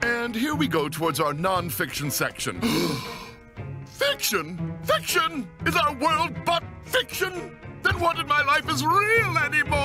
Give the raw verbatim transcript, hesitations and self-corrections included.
And here we go towards our non-fiction section. Fiction? Fiction? Is our world but fiction? Then what if my life is real anymore?